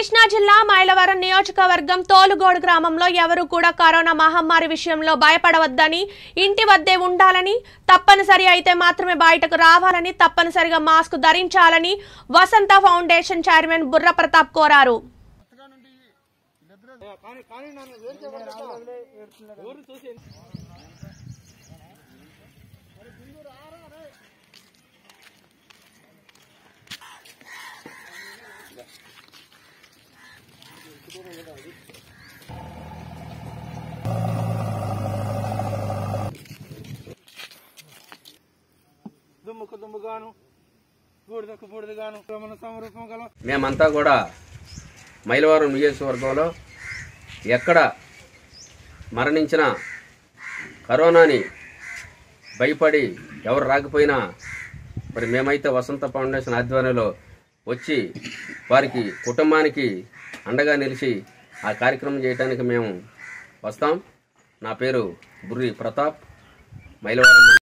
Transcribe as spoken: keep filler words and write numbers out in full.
కృష్ణా జిల్లా మైలవరం నియోజకవర్గం తోలుగోడు గ్రామంలో ఎవరు కూడా కరోనా మహమ్మారి విషయంలో భయపడవద్దని, ఇంటి వద్దే ఉండాలని, తప్పనిసరి అయితే మాత్రమే బయటకు రావాలని, తప్పనిసరిగా మాస్క్ ధరించాలని వసంత ఫౌండేషన్ చైర్మన్ బుర్ర ప్రతాప్ కోరారు. మేమంతా కూడా మైలవరం నియోజకవర్గంలో ఎక్కడ మరణించిన కరోనాని భయపడి ఎవరు రాకపోయినా మరి మేమైతే వసంత ఫౌండేషన్ ఆధ్వర్యంలో వచ్చి వారికి కుటుంబానికి అండగా నిలిచి ఆ కార్యక్రమం చేయడానికి మేము వస్తాం. నా పేరు బుర్రి ప్రతాప్, మైలవరం.